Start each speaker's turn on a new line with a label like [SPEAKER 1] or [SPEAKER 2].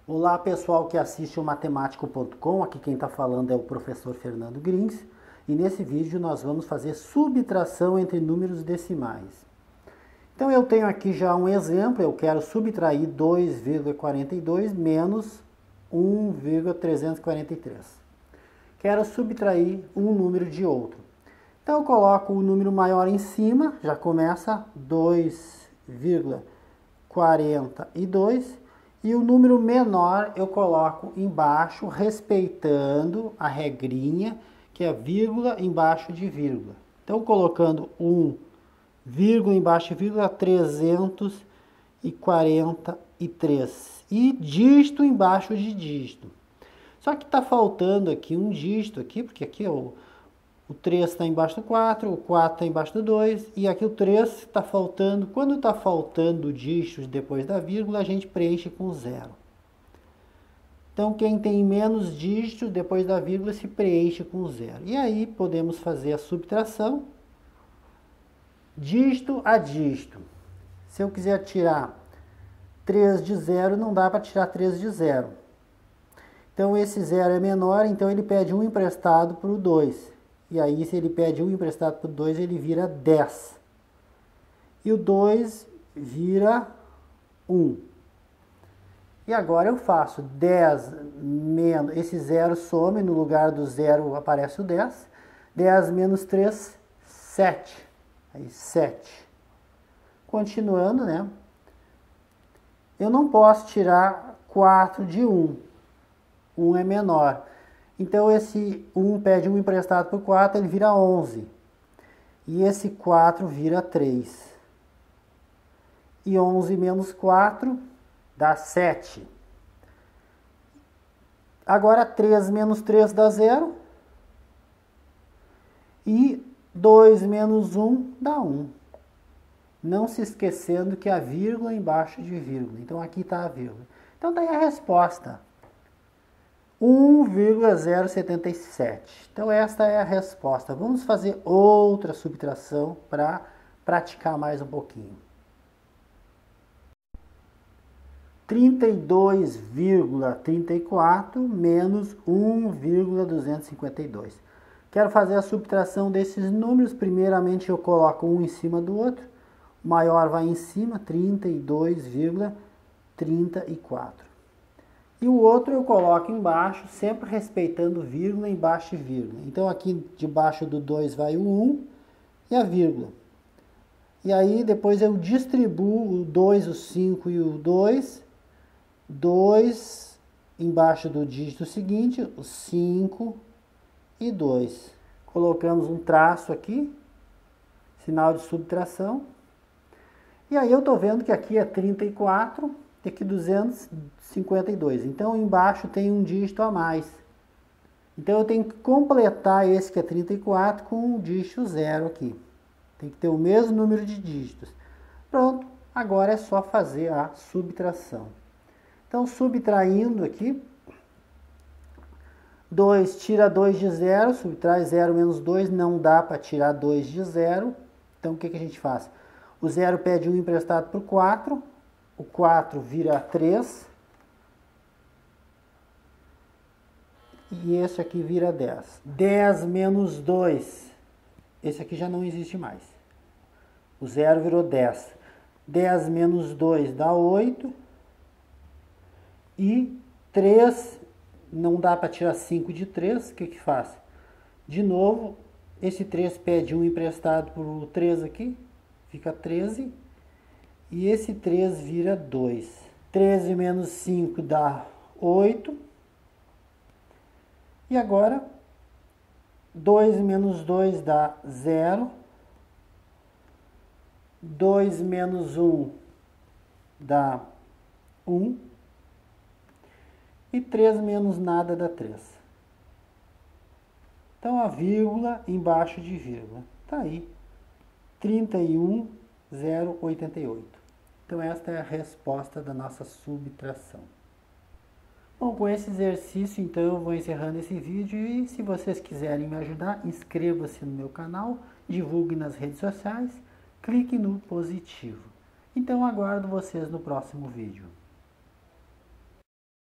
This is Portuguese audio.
[SPEAKER 1] Olá pessoal que assiste o matemático.com, aqui quem está falando é o professor Fernando Grins e nesse vídeo nós vamos fazer subtração entre números decimais. Então eu tenho aqui já um exemplo, eu quero subtrair 2,42 menos 1,343. Quero subtrair um número de outro. Então eu coloco o número maior em cima, já começa 2,42 e o número menor eu coloco embaixo, respeitando a regrinha, que é vírgula embaixo de vírgula. Então colocando vírgula embaixo de vírgula, 343 e dígito embaixo de dígito. Só que está faltando aqui um dígito aqui, porque aqui é o 3 está embaixo do 4, o 4 está embaixo do 2, e aqui o 3 está faltando. Quando está faltando dígitos depois da vírgula, a gente preenche com 0. Então, quem tem menos dígitos depois da vírgula se preenche com 0. E aí, podemos fazer a subtração, dígito a dígito. Se eu quiser tirar 3 de 0, não dá para tirar 3 de 0. Então, esse 0 é menor, então ele pede 1 emprestado para o 2. E aí, se ele pede 1 emprestado para o 2, ele vira 10. E o 2 vira 1. E agora eu faço 10 menos... Esse 0 some, no lugar do 0 aparece o 10. 10 menos 3, 7. Aí, 7. Continuando, né? Eu não posso tirar 4 de 1. 1 é menor. Então, esse 1 pede 1 emprestado por 4, ele vira 11. E esse 4 vira 3. E 11 menos 4 dá 7. Agora, 3 menos 3 dá 0. E 2 menos 1 dá 1. Não se esquecendo que a vírgula é embaixo de vírgula. Então, aqui está a vírgula. Então, daí a resposta. 1,077. Então, esta é a resposta. Vamos fazer outra subtração para praticar mais um pouquinho. 32,34 menos 1,252. Quero fazer a subtração desses números. Primeiramente, eu coloco um em cima do outro. O maior vai em cima, 32,34. E o outro eu coloco embaixo, sempre respeitando vírgula embaixo de vírgula. Então, aqui debaixo do 2 vai o 1 e a vírgula. E aí, depois eu distribuo o 2, o 5 e o 2. 2 embaixo do dígito seguinte, o 5 e 2. Colocamos um traço aqui, sinal de subtração. E aí eu estou vendo que aqui é 34. E aqui 252. Então, embaixo tem um dígito a mais. Então, eu tenho que completar esse que é 34 com um dígito 0 aqui. Tem que ter o mesmo número de dígitos. Pronto, agora é só fazer a subtração. Então, subtraindo aqui, 2 tira 2 de 0, subtrai 0 menos 2, não dá para tirar 2 de 0. Então, o que a gente faz? O 0 pede 1 emprestado por 4. O 4 vira 3. E esse aqui vira 10. 10 menos 2. Esse aqui já não existe mais. O 0 virou 10. 10 menos 2 dá 8. E 3, não dá para tirar 5 de 3. O que faz? De novo, esse 3 pede 1 emprestado por 3 aqui. Fica 13. E esse 3 vira 2. 13 menos 5 dá 8. E agora, 2 menos 2 dá 0. 2 menos 1 dá 1. E 3 menos nada dá 3. Então, a vírgula embaixo de vírgula. Está aí. 31,088. Então, esta é a resposta da nossa subtração. Bom, com esse exercício, então, eu vou encerrando esse vídeo. E se vocês quiserem me ajudar, inscreva-se no meu canal, divulgue nas redes sociais, clique no positivo. Então, aguardo vocês no próximo vídeo.